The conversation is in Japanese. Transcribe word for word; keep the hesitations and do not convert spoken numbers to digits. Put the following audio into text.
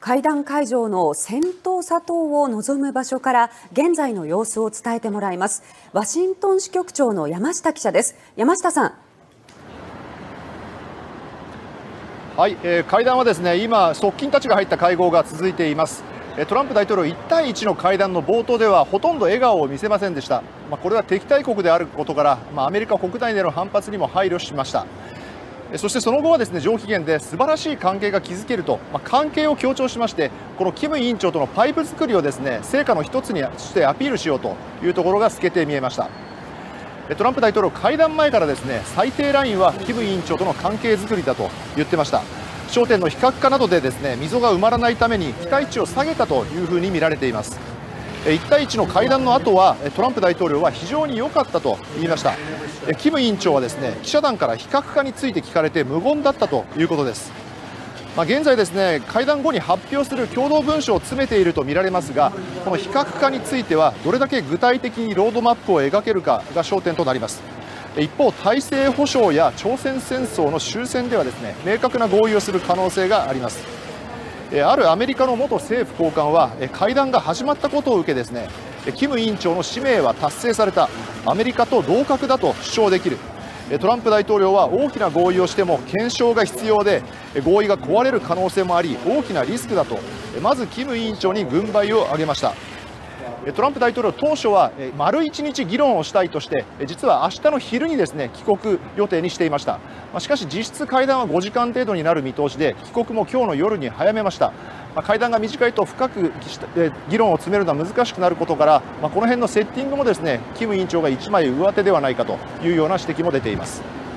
会談会場の仙洞砂島を望む場所から現在の様子を伝えてもらいます。ワシントン支局長の山下記者です。山下さん。 はい、えー、会談はですね、今側近たちが入った会合が続いています。トランプ大統領いち対いちの会談の冒頭ではほとんど笑顔を見せませんでした。まあ、これは敵対国であることから、まあ、アメリカ国内での反発にも配慮しました。そしてその後はですね、上機嫌で素晴らしい関係が築けると、まあ、関係を強調しまして、このキム委員長とのパイプ作りをですね、成果の一つにしてアピールしようというところが透けて見えました。トランプ大統領、会談前からですね、最低ラインはキム委員長との関係づくりだと言ってました。焦点の非核化などでですね、溝が埋まらないために期待値を下げたというふうに見られています。いち対いちの会談の後はトランプ大統領は非常に良かったと言いました。キム委員長はですね、記者団から非核化について聞かれて無言だったということです。まあ、現在ですね、会談後に発表する共同文書を詰めていると見られますが、この非核化についてはどれだけ具体的にロードマップを描けるかが焦点となります。一方、体制保障や朝鮮戦争の終戦ではですね、明確な合意をする可能性があります。あるアメリカの元政府高官は、会談が始まったことを受けですね、キム委員長の使命は達成された、アメリカと同格だと主張できる。トランプ大統領は大きな合意をしても検証が必要で、合意が壊れる可能性もあり大きなリスクだと、まずキム委員長に軍配を上げました。トランプ大統領、当初は丸いちにち議論をしたいとして、実は明日の昼にですね、帰国予定にしていました。しかし実質会談はごじかん程度になる見通しで、帰国も今日の夜に早めました。会談が短いと深く議論を詰めるのは難しくなることから、この辺のセッティングもですね、キム委員長が一枚上手ではないかというような指摘も出ています。